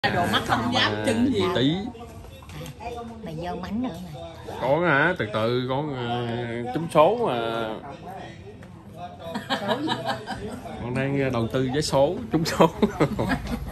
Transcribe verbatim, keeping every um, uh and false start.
Đồ mắt không dám chân gì tí. Mày vô bánh nữa nè. Có hả? Từ từ có uh, trúng số mà. Số gì? Con đang đầu tư vé số trúng số.